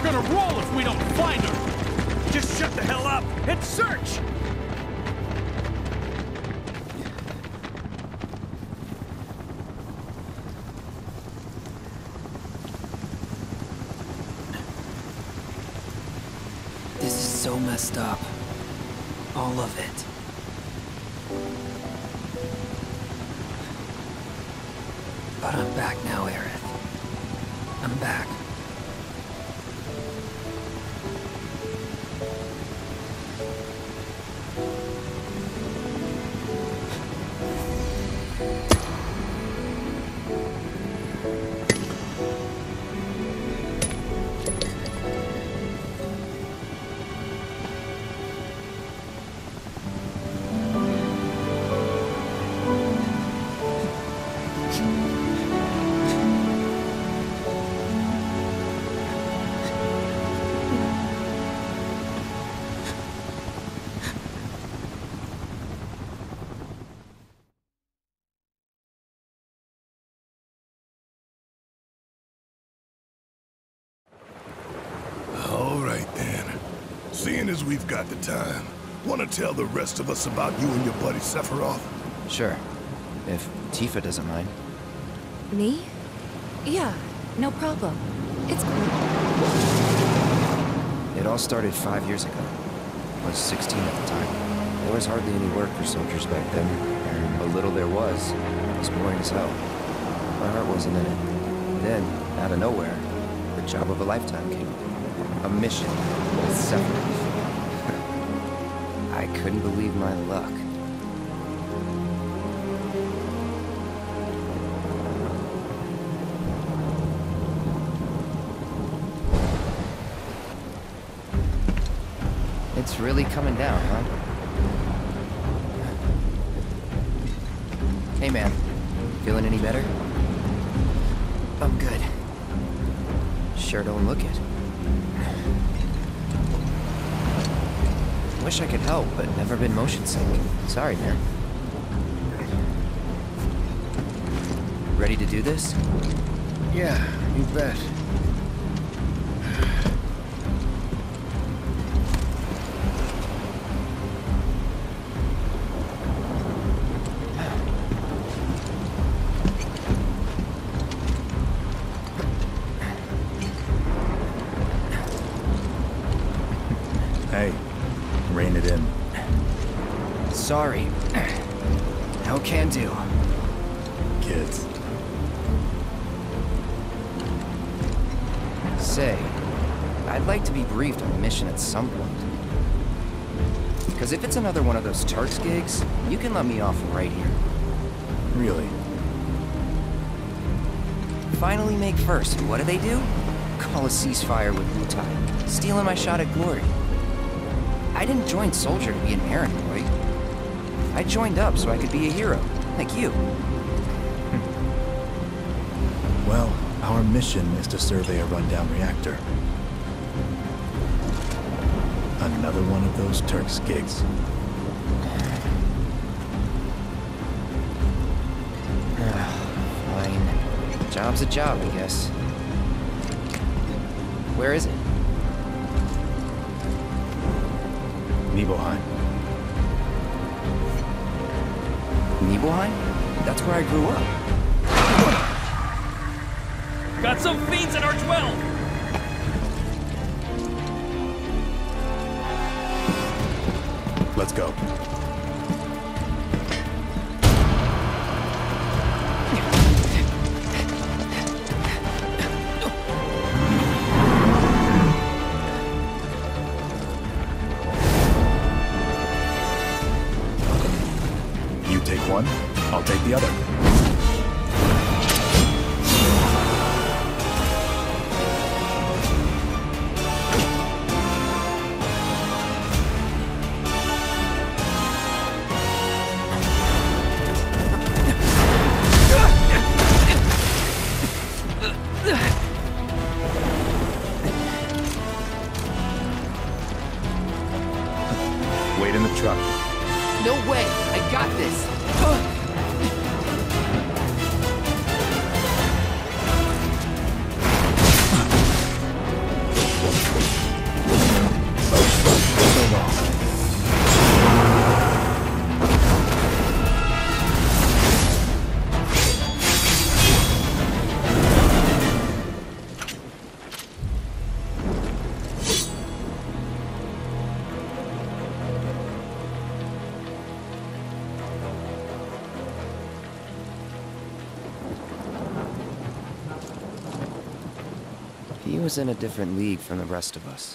gonna roll if we don't find her! Just shut the hell up and search! This is so messed up. All of it. But I'm back now, Aerith. I'm back. Seeing as we've got the time, want to tell the rest of us about you and your buddy Sephiroth? Sure. If Tifa doesn't mind. Me? Yeah, no problem. It's cool. It all started 5 years ago. I was 16 at the time. There was hardly any work for soldiers back then, and what little there was boring as hell. My heart wasn't in it. Then, out of nowhere, the job of a lifetime came up. A mission with Sephiroth. I couldn't believe my luck. It's really coming down, huh? Hey man, feeling any better? I'm good. Sure don't look it. Wish I could help, but never been motion sick. Sorry, man. Ready to do this? Yeah, you bet. Hey, rein it in. Sorry. No can do. Kids. Say, I'd like to be briefed on the mission at some point. Because if it's another one of those Turks gigs, you can let me off right here. Really? Finally make first, and what do? Call a ceasefire with Wutai, stealing my shot at glory. I didn't join Soldier to be an errand boy. I joined up so I could be a hero, like you. Well, our mission is to survey a rundown reactor. Another one of those Turks gigs. Fine. Job's a job, I guess. Where is it? Nibelheim. Nibelheim? That's where I grew up. Got some fiends in our 12! Let's go. You take one, I'll take the other. Wait in the truck. No way! I got this! He was in a different league from the rest of us.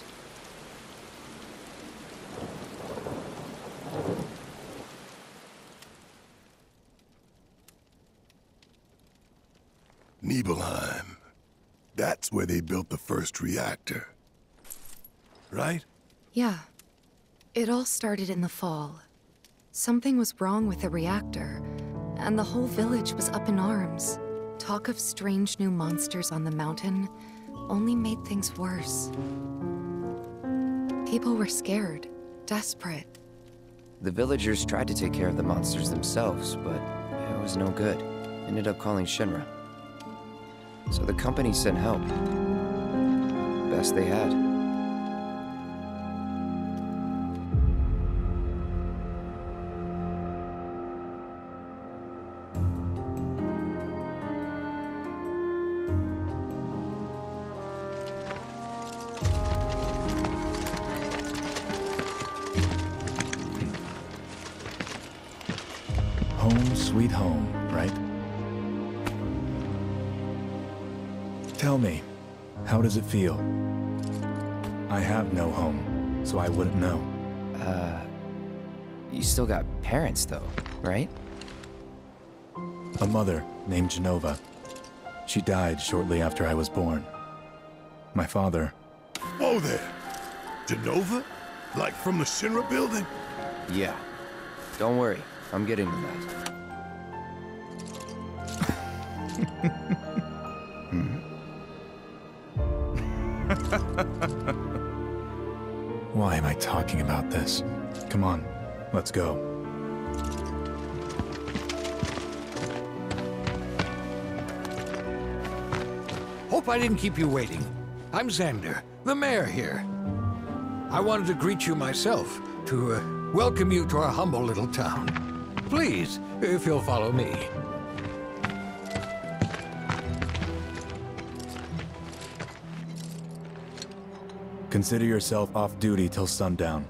Nibelheim. That's where they built the first reactor. Right? Yeah. It all started in the fall. Something was wrong with the reactor, and the whole village was up in arms. Talk of strange new monsters on the mountain only made things worse. People were scared, desperate. The villagers tried to take care of the monsters themselves, but it was no good. Ended up calling Shinra. So the company sent help. Best they had. Home sweet home, right? Tell me, how does it feel? I have no home, so I wouldn't know. You still got parents though, right? A mother named Genova. She died shortly after I was born. My father... Whoa there! Genova? Like from the Shinra building? Yeah. Don't worry, I'm getting to that. Why am I talking about this? Come on, let's go. Hope I didn't keep you waiting. I'm Xander, the mayor here. I wanted to greet you myself, to welcome you to our humble little town. Please, if you'll follow me. Consider yourself off duty till sundown.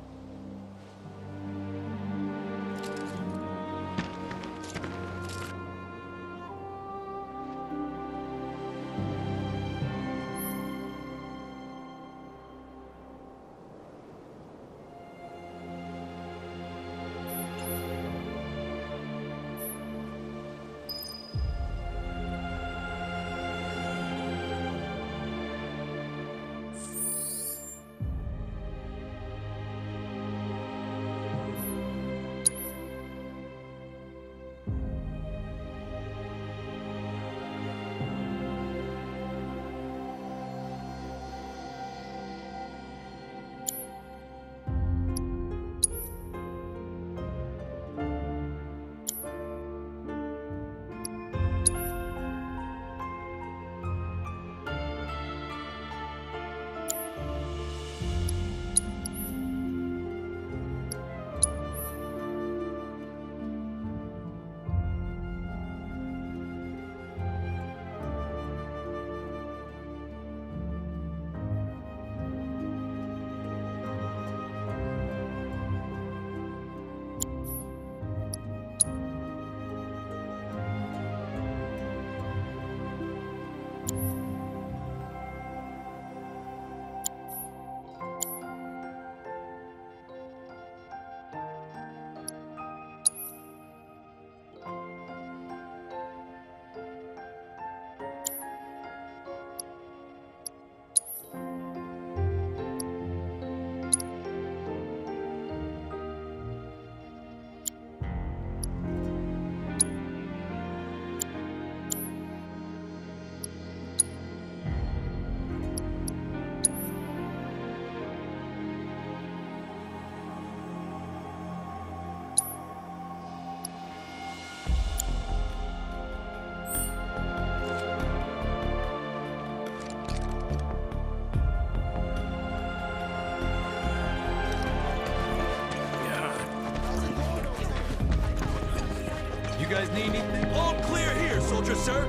You guys need anything? All clear here, soldier, sir.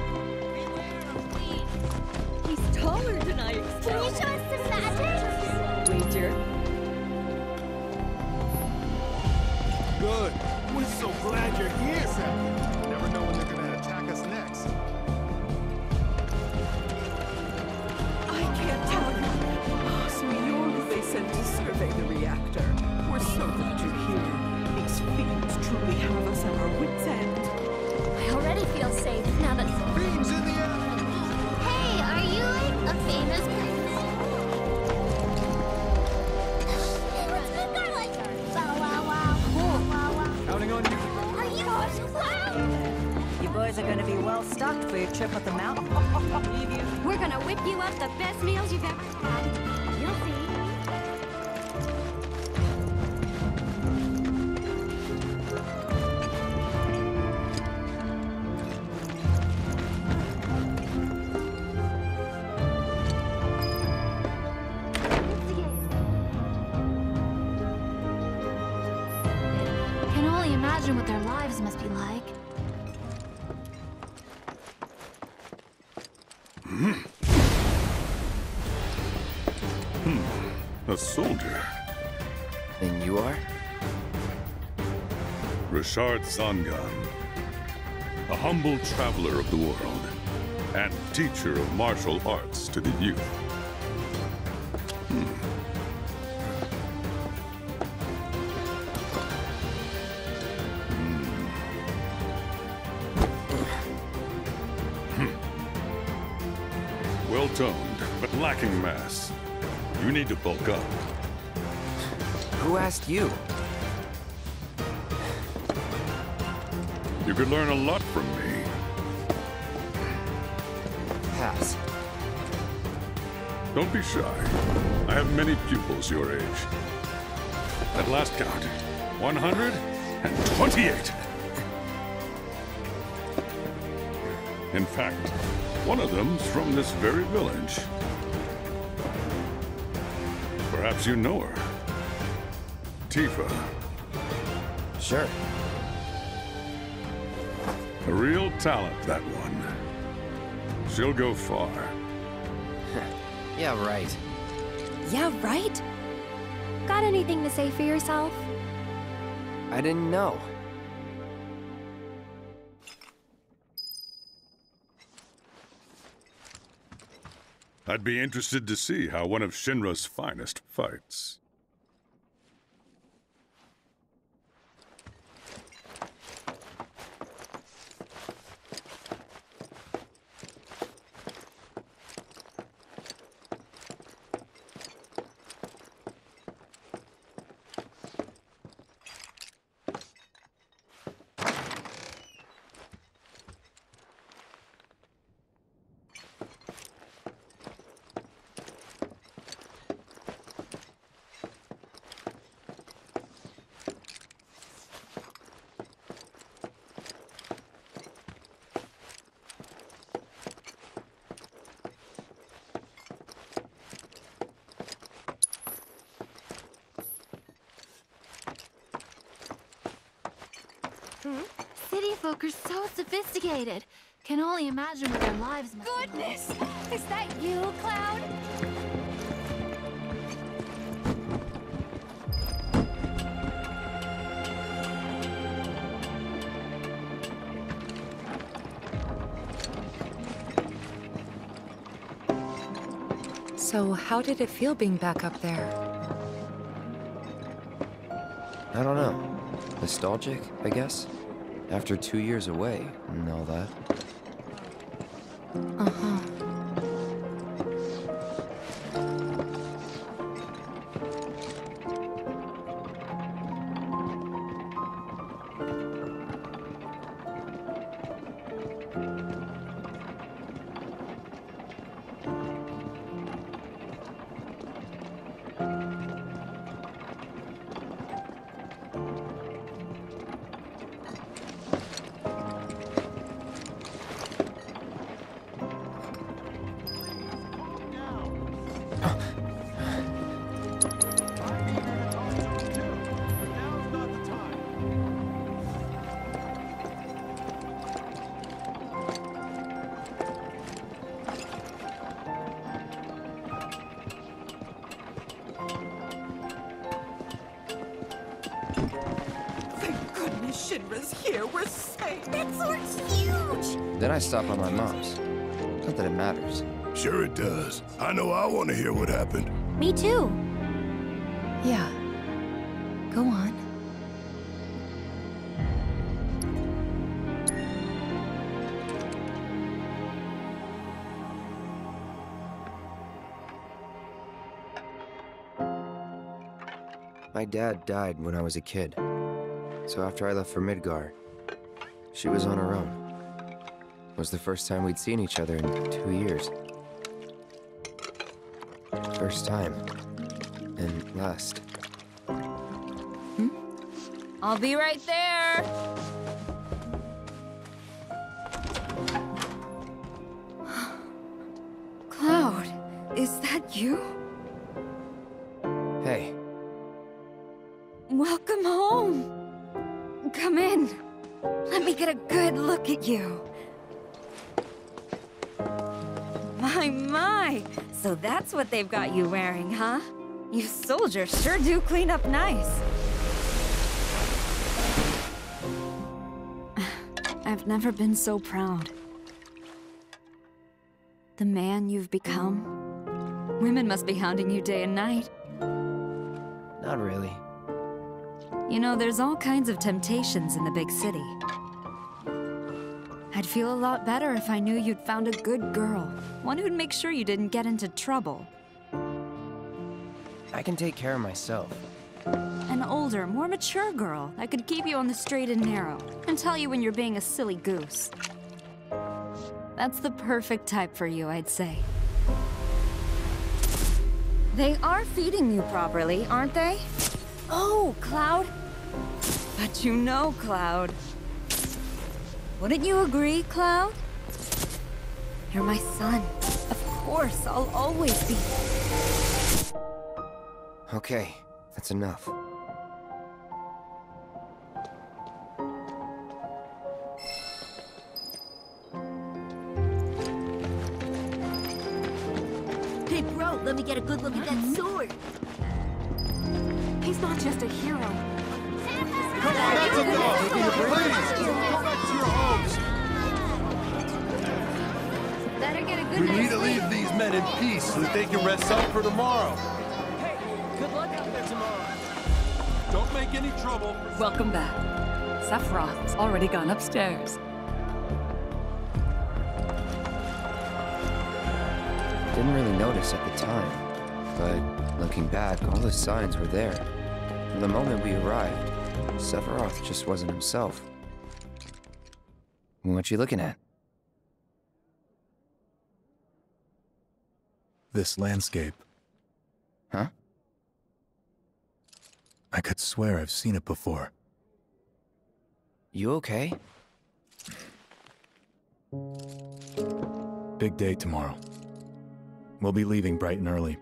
He's taller than I expected. Can you show us some magic? Wager. Good. We're so glad you're here, Sam. Never know when they're gonna attack us next. I can't tell well stocked for your trip up the mountain. We're gonna whip you up the best meals you've ever had. You'll see. Can only imagine what their lives must be like. A soldier. And you are? Richard Zangan. A humble traveler of the world, and teacher of martial arts to the youth. Well-toned, but lacking mass. You need to bulk up. Who asked you? You could learn a lot from me. Pass. Don't be shy. I have many pupils your age. At last count, 128. In fact, one of them's from this very village. Perhaps you know her. Tifa. Sure. A real talent, that one. She'll go far. Yeah, right. Yeah, right? Got anything to say for yourself? I didn't know. I'd be interested to see how one of Shinra's finest fights. City folk are so sophisticated. Can only imagine what their lives must be. Goodness! Is that you, Cloud? So, how did it feel being back up there? I don't know. Nostalgic, I guess? After 2 years away and all that. Uh-huh. Shinra's here, we're safe. That sword's huge! Then I stop on my mom's. Not that it matters. Sure it does. I know I want to hear what happened. Me too. Yeah. Go on. My dad died when I was a kid. So after I left for Midgar, she was on her own. Was the first time we'd seen each other in 2 years. First time. And last. I'll be right there. Cloud, is that you? Hey. Welcome home. Come in. Let me get a good look at you. My. So that's what they've got you wearing, huh? You soldiers sure do clean up nice. I've never been so proud. The man you've become. Women must be hounding you day and night. Not really. You know, there's all kinds of temptations in the big city. I'd feel a lot better if I knew you'd found a good girl. One who'd make sure you didn't get into trouble. I can take care of myself. An older, more mature girl that could keep you on the straight and narrow and tell you when you're being a silly goose. That's the perfect type for you, I'd say. They are feeding you properly, aren't they? Oh, Cloud. But you know, Cloud. Wouldn't you agree, Cloud? You're my son. Of course, I'll always be. Okay, that's enough. Hey, bro, let me get a good look at that sword. He's not just a hero. Come on, that's enough! Please, go back to your homes! Better get a good We need night's to sleep. leave these men in peace so that they can rest up for tomorrow. Good luck out there tomorrow. Don't make any trouble. Welcome back. Sephiroth's already gone upstairs. Didn't really notice at the time, but looking back, all the signs were there. From the moment we arrived, Sephiroth just wasn't himself. What you looking at? This landscape. Huh? I could swear I've seen it before. You okay? Big day tomorrow. We'll be leaving bright and early.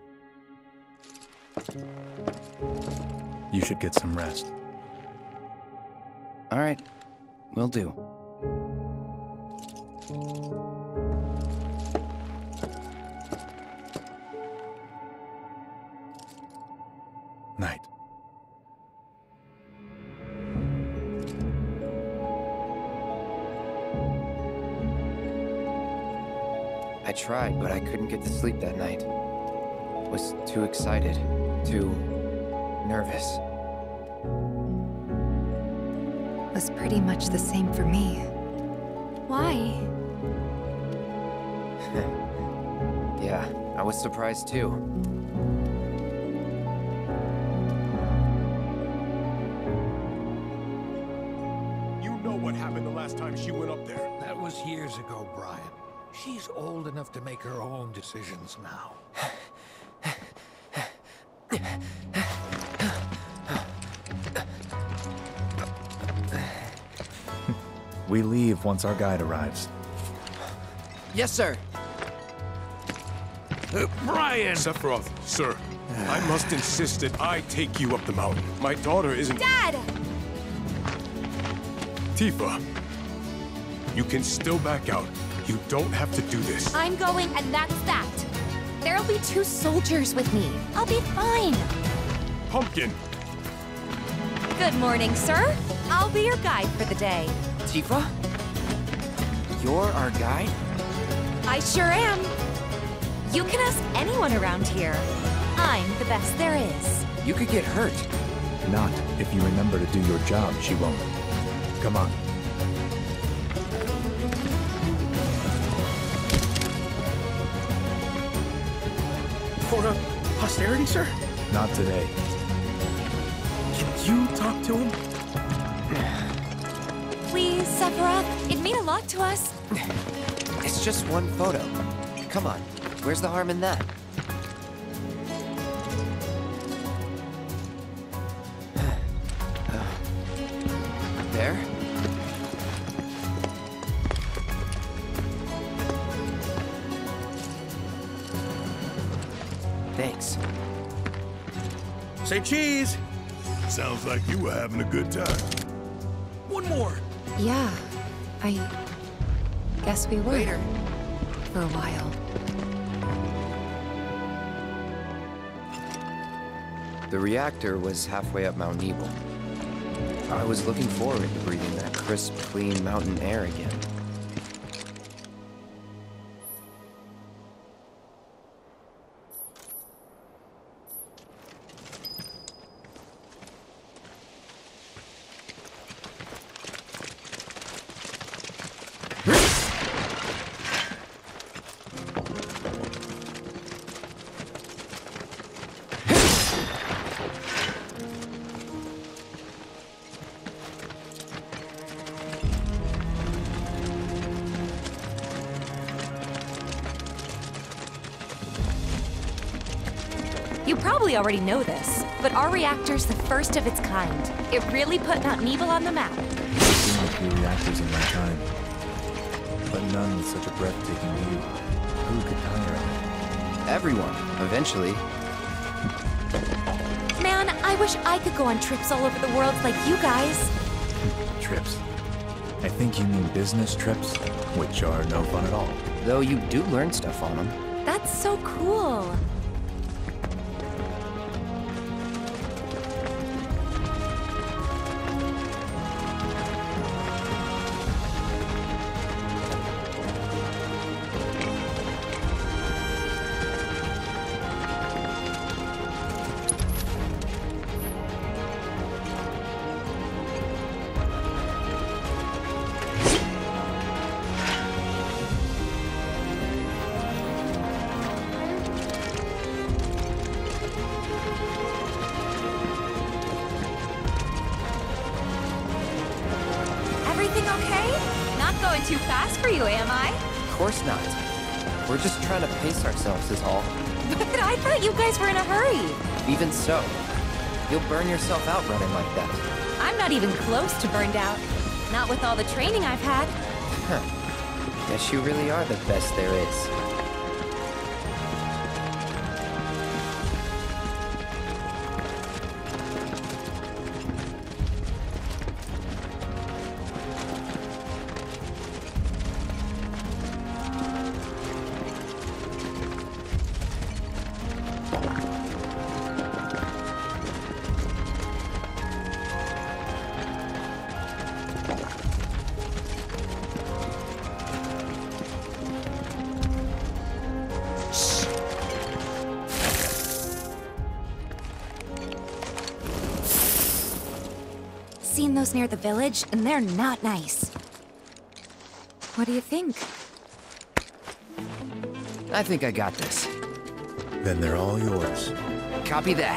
You should get some rest. All right, will do. Night. I tried, but I couldn't get to sleep that night. Was too excited, too nervous. Was pretty much the same for me. Why? Yeah, I was surprised too. You know what happened the last time she went up there. That was years ago, Brian. She's old enough to make her own decisions now. We leave once our guide arrives. Yes, sir. Brian! Sephiroth, sir, I must insist that I take you up the mountain. My daughter isn't— Dad! Tifa, you can still back out. You don't have to do this. I'm going, and that's that. There'll be 2 soldiers with me. I'll be fine. Pumpkin! Good morning, sir. I'll be your guide for the day. Tifa? You're our guide? I sure am. You can ask anyone around here. I'm the best there is. You could get hurt. Not if you remember to do your job, she won't. Come on. For posterity, sir? Not today. Can you talk to him? Please, Sephiroth. It'd mean a lot to us. It's just one photo. Come on, where's the harm in that? There? Thanks. Say cheese! Sounds like you were having a good time. One more! Yeah, I guess we were. Later. For a while. The reactor was halfway up Mount Nebel. I was looking forward to breathing that crisp, clean mountain air again. You probably already know this, but our reactor's the first of its kind. It really put Mount Nebel on the map. I've seen a few reactors in my time, but none with such a breathtaking view. Who could tire of it? Everyone, eventually. Man, I wish I could go on trips all over the world like you guys. Trips. I think you mean business trips, which are no fun at all. Though you do learn stuff on them. That's so cool. Everything okay? Not going too fast for you, am I? Of course not. We're just trying to pace ourselves is all. But I thought you guys were in a hurry. Even so, you'll burn yourself out running like that. I'm not even close to burned out. Not with all the training I've had. Huh. Guess you really are the best there is. Seen those near the village, and they're not nice. What do you think? I think I got this. Then they're all yours. Copy that.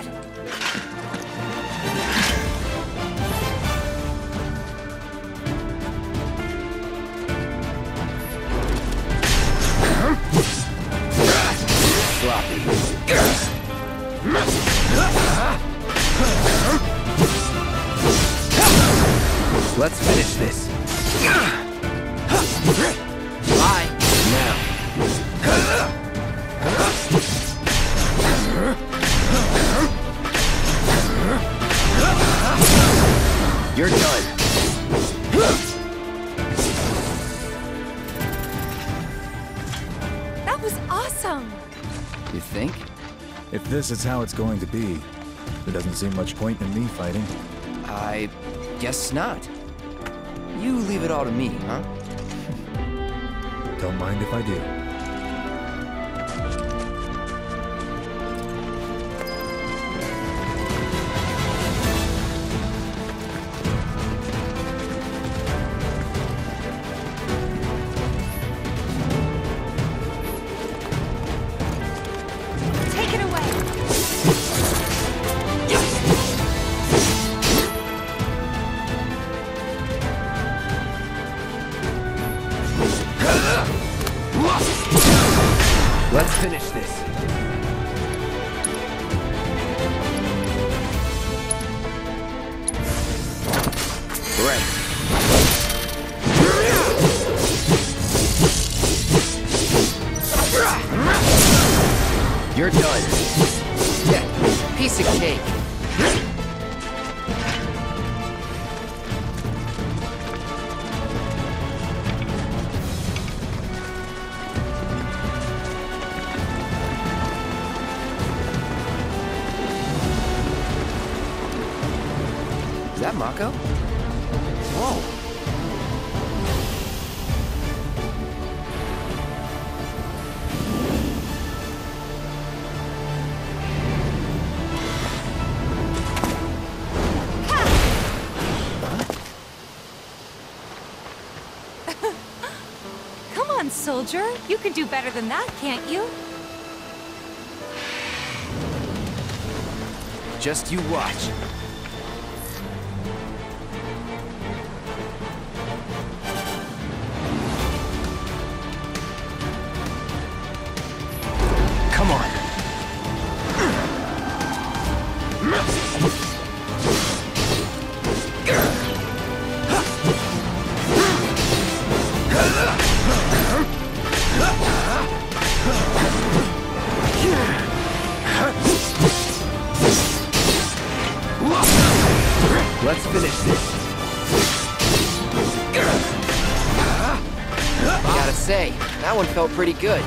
Let's finish this. Bye. Now. You're done. That was awesome. You think? If this is how it's going to be, there doesn't seem much point in me fighting. I guess not. You leave it all to me, huh? Don't mind if I do. Take it away. Let's finish this. Right. You're done. Yeah, piece of cake. Is that Mako? Whoa. Come on, soldier. You can do better than that, can't you? Just you watch. Come on. Let's finish this. Gotta say, that one felt pretty good.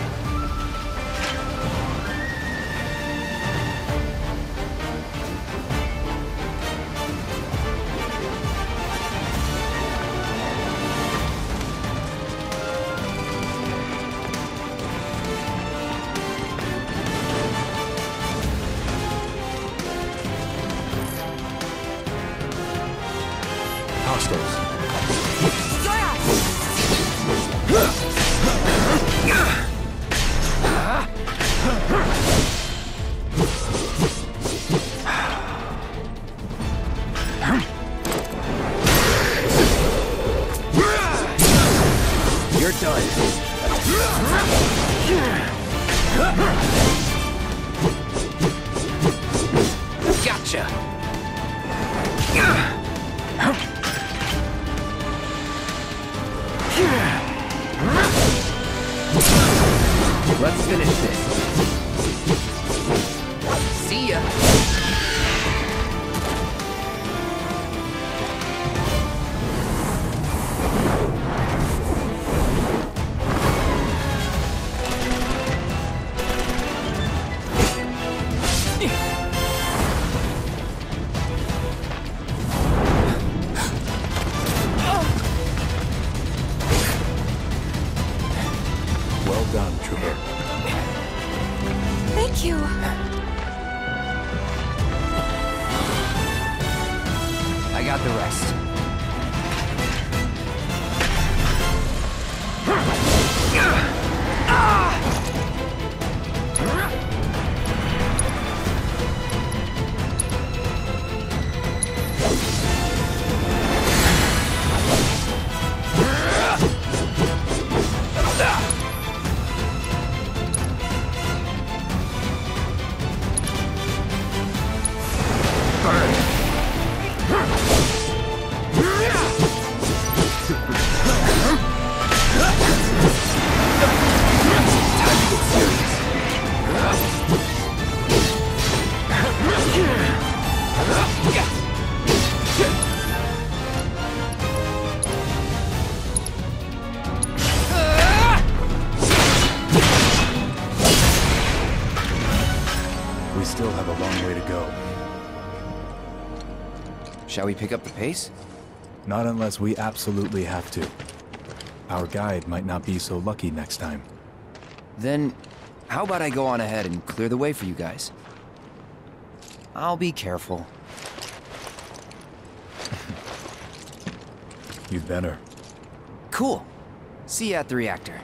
You're done. Gotcha. Let's finish this. See ya. Well done, Trooper. Thank you. I got the rest. We still have a long way to go. Shall we pick up the pace? Not unless we absolutely have to. Our guide might not be so lucky next time. Then, how about I go on ahead and clear the way for you guys? I'll be careful. You'd better. Cool. See you at the reactor.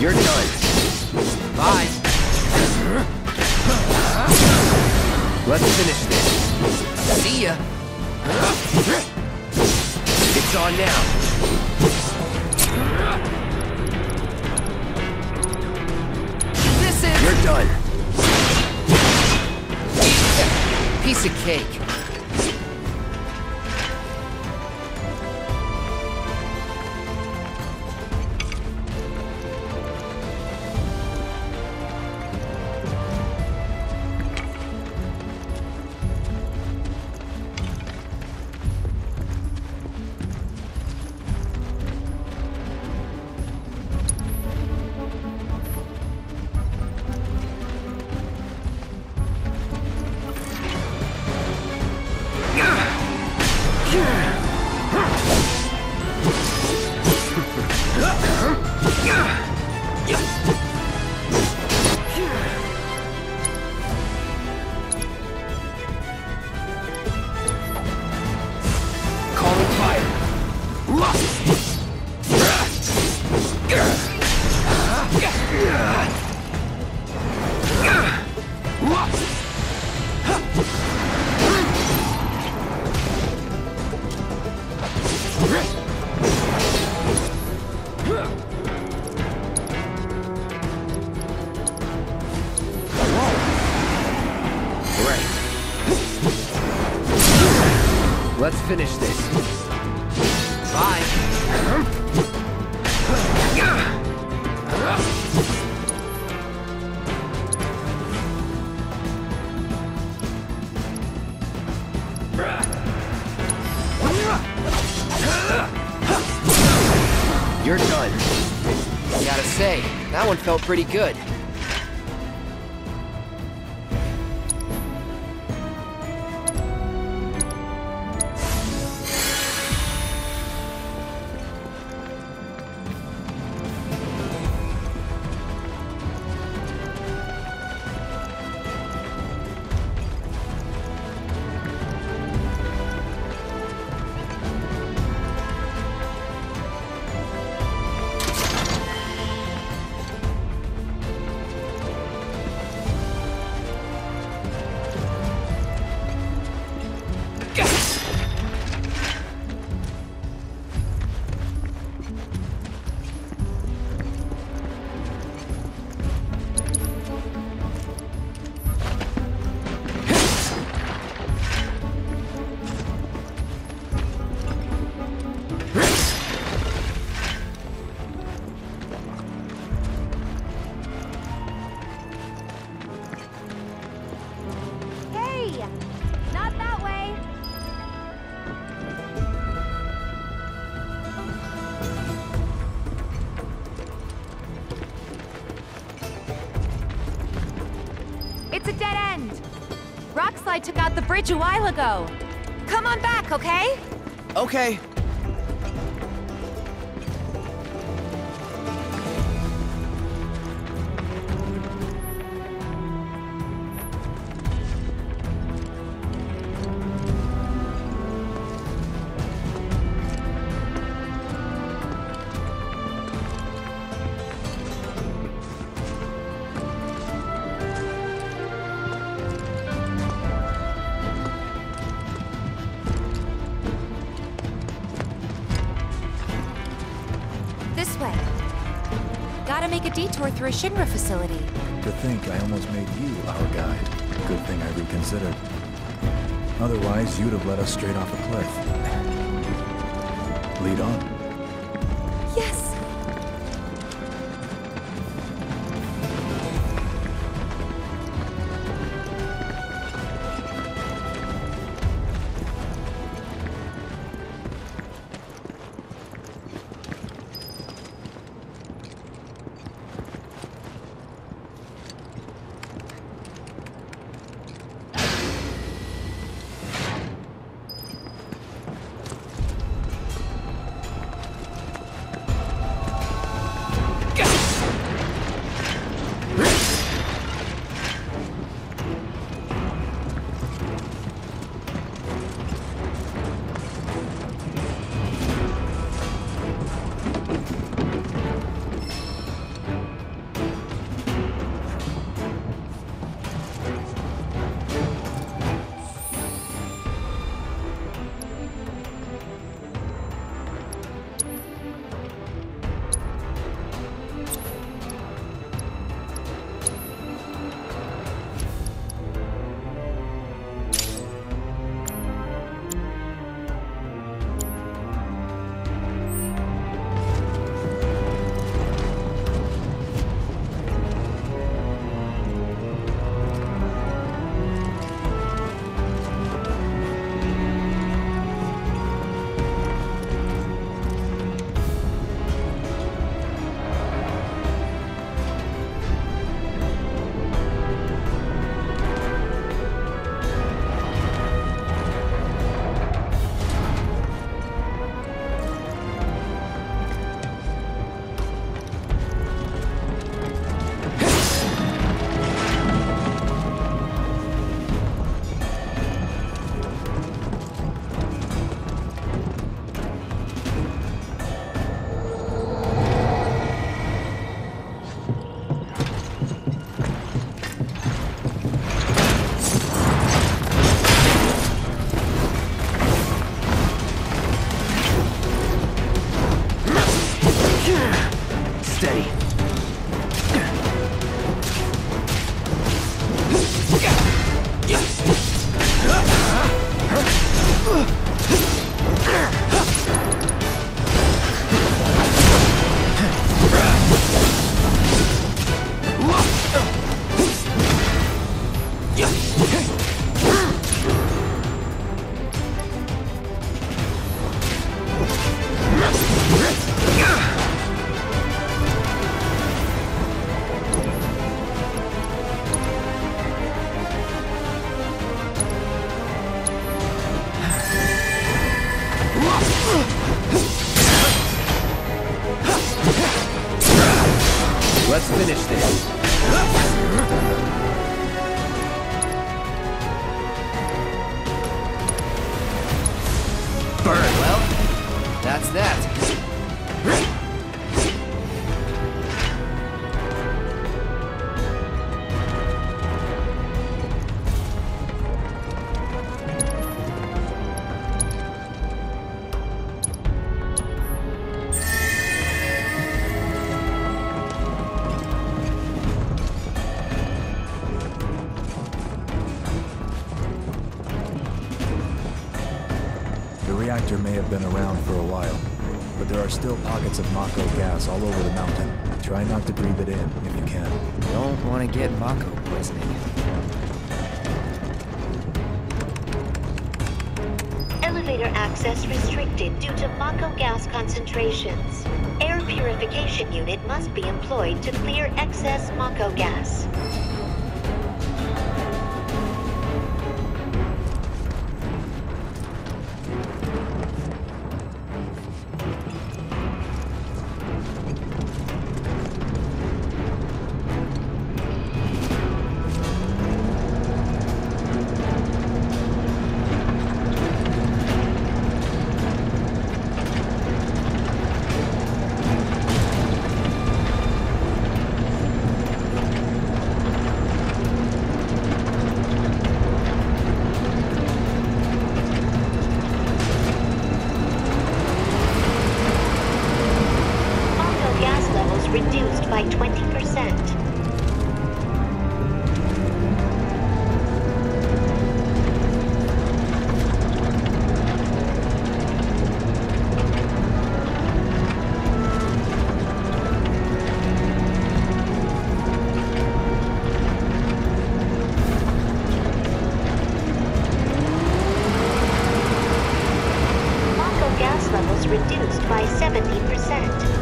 You're done. Bye. Let's finish this. See ya. It's on now. This is... You're done. Piece of cake. Let's finish this. Bye. You're done. Gotta say, that one felt pretty good. It's a dead end. Rockslide took out the bridge a while ago. Come on back, okay? Okay. This way. Gotta make a detour through a Shinra facility. To think I almost made you our guide. Good thing I reconsidered. Otherwise, you'd have led us straight off a cliff. Lead on. Yes! finish this. Burn. Well, that's that. The reactor may have been around for a while, but there are still pockets of Mako gas all over the mountain. Try not to breathe it in if you can. Don't want to get Mako poisoning. Elevator access restricted due to Mako gas concentrations. Air purification unit must be employed to clear excess Mako gas. Reduced by 20%. Mako gas levels reduced by 70%.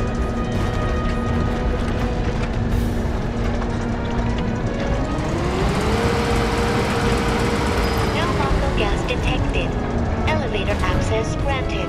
Detected. Elevator access granted.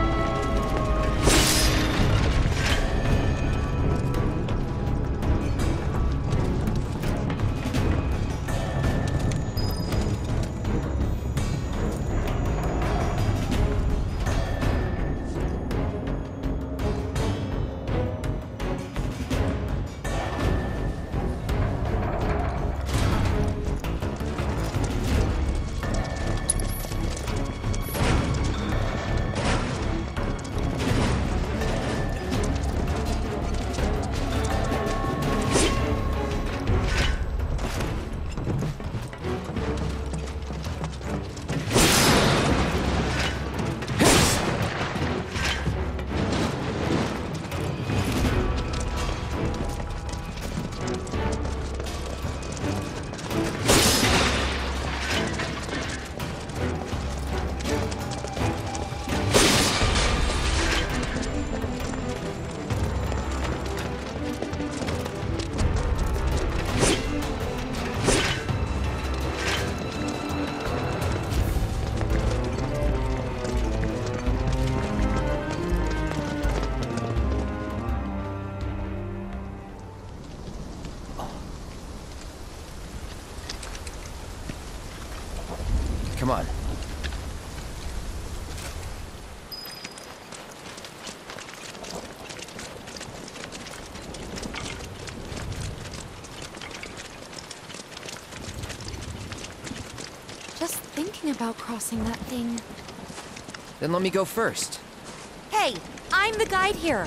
Come on. Just thinking about crossing that thing. Then let me go first. Hey, I'm the guide here.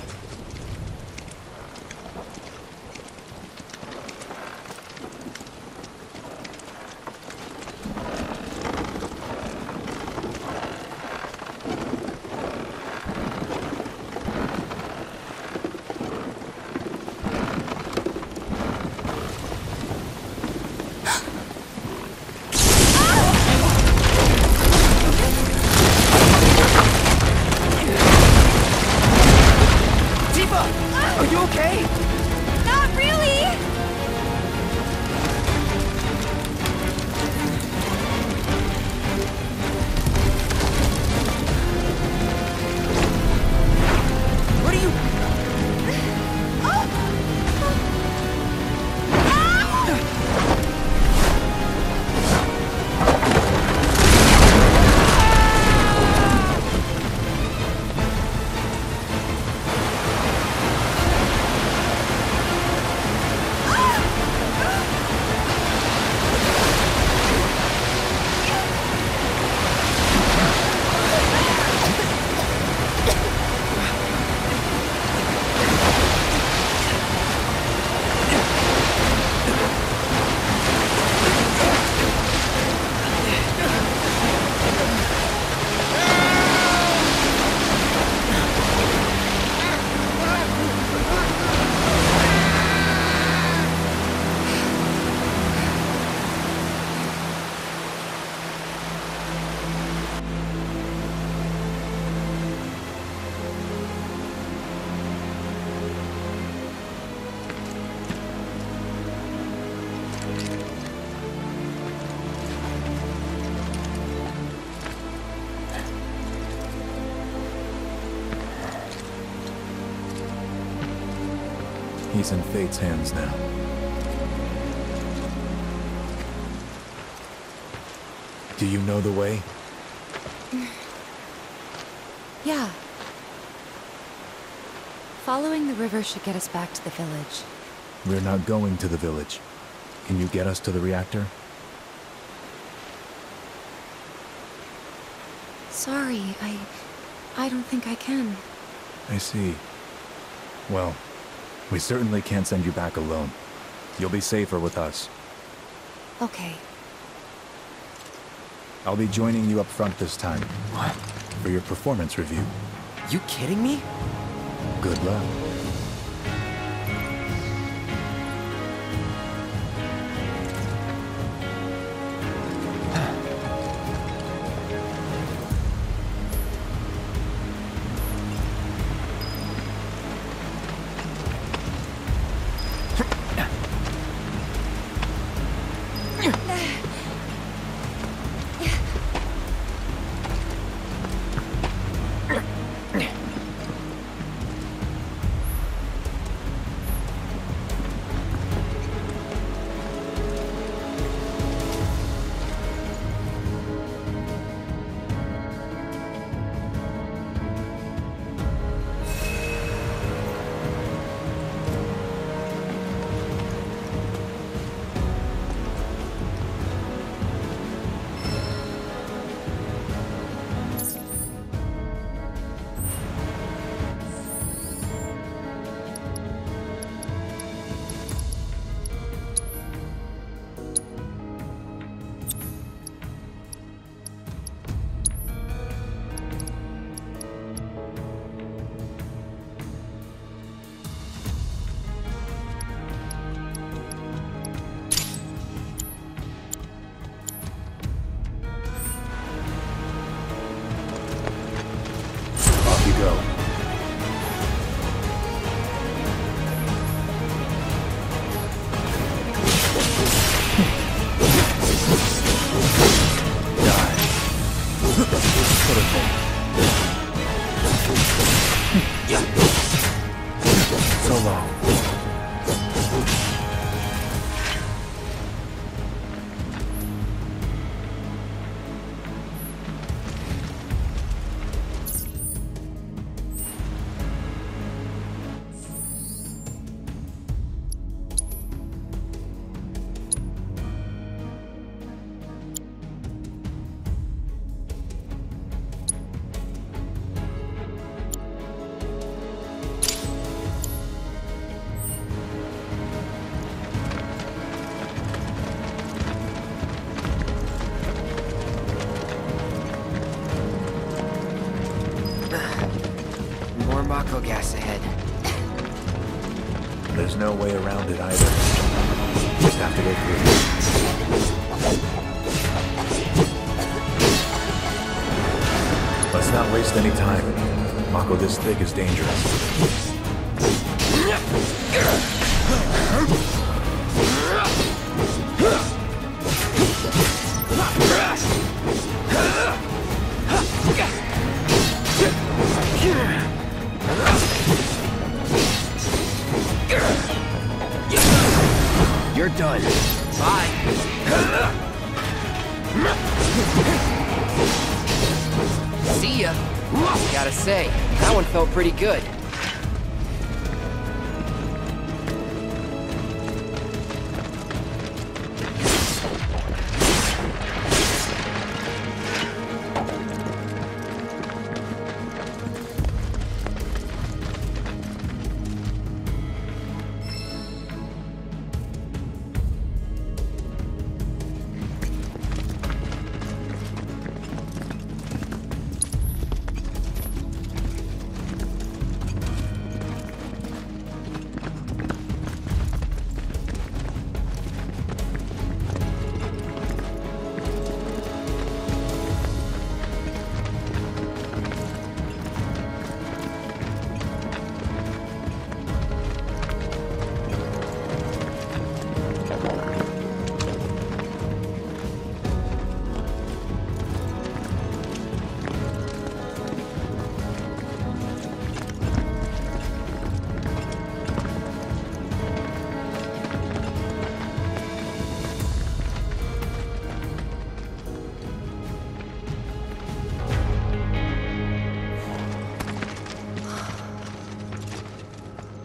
He's in Fate's hands now. Do you know the way? Yeah. Following the river should get us back to the village. We're not going to the village. Can you get us to the reactor? Sorry, I don't think I can. I see. Well, we certainly can't send you back alone. You'll be safer with us. Okay. I'll be joining you up front this time. What? For your performance review. You kidding me? Good luck. Mako gas ahead. There's no way around it either. Just have to go through it. Let's not waste any time. Mako this thick is dangerous. You're done. Bye. See ya. Gotta say, that one felt pretty good.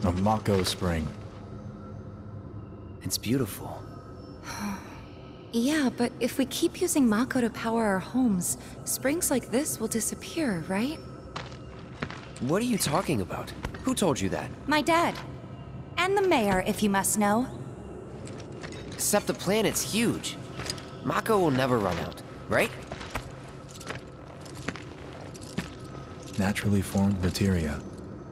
A Mako spring. It's beautiful. Yeah, but if we keep using Mako to power our homes, springs like this will disappear, right? What are you talking about? Who told you that? My dad. And the mayor, if you must know. Except the planet's huge. Mako will never run out, right? Naturally formed materia.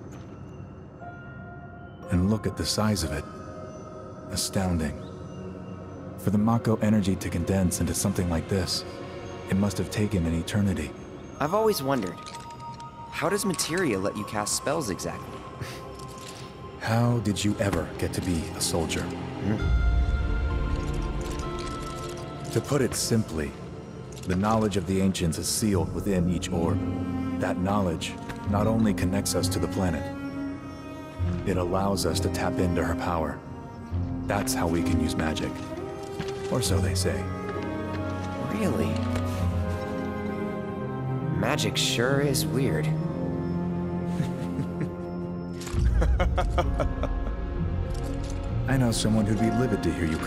And look at the size of it. Astounding. For the Mako energy to condense into something like this, it must have taken an eternity. I've always wondered, how does materia let you cast spells exactly? How did you ever get to be a soldier? To put it simply, the knowledge of the ancients is sealed within each orb. That knowledge not only connects us to the planet, it allows us to tap into her power. That's how we can use magic. Or so they say. Really? Magic sure is weird. I know someone who'd be livid to hear you